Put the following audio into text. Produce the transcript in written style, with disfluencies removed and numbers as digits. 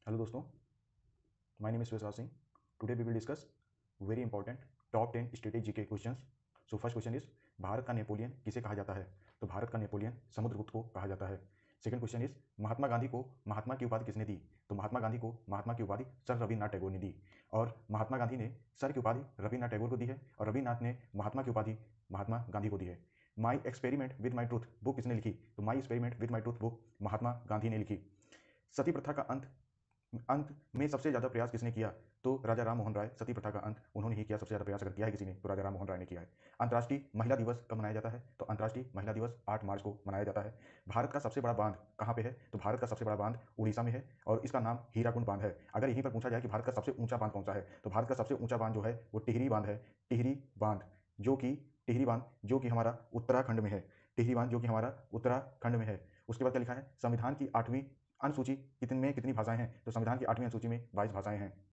Hello दोस्तों, my name is Vishwas Singh. Today we will discuss very important top 10 strategy के questions. So first question is, Bharat का Napoleon किसे कहा जाता है? तो भारत का नेपोलियन समुद्रगुप्त को कहा जाता है। Second question is, Mahatma Gandhi को महात्मा की उपाधि किसने दी? तो महात्मा गांधी को महात्मा की उपाधि सर रविन्द्रनाथ टैगोर ने दी। और महात्मा गांधी ने सर की उपाधि रविन्द्रनाथ टैगोर को दी है और रविन्द्रनाथ ने महात्मा की उपाधि महात्मा गांधी को दी है। My experiment with my truth book किसने लिखी? तो my experiment with my truth book Mahatma Gandhi ने लिखी। सती प्रथा का अंत अंत में सबसे ज़्यादा प्रयास किसने किया? तो राजा राम मोहन राय। सती प्रथा का अंत उन्होंने ही किया। सबसे ज़्यादा प्रयास अगर किया है किसी ने तो राजा राम मोहन राय ने किया है। अंतर्राष्ट्रीय महिला दिवस कब मनाया जाता है? तो अंतर्राष्ट्रीय महिला दिवस 8 मार्च को मनाया जाता है। भारत का सबसे बड़ा बांध कहाँ पे है? तो भारत का सबसे बड़ा बांध उड़ीसा में है और इसका नाम हीराकुंड बांध है। अगर यहीं पर पूछा जाए कि भारत का सबसे ऊंचा बांध कौन सा है, तो भारत का सबसे ऊंचा बांध जो है वो टिहरी बांध है। टिहरी बांध टिहरी बांध जो कि हमारा उत्तराखंड में है। टिहरी बांध जो कि हमारा उत्तराखंड में है। उसके बाद क्या लिखा है? संविधान की 8वीं अनुसूची कितनी भाषाएं हैं? तो संविधान की 8वीं अनुसूची में 22 भाषाएं हैं।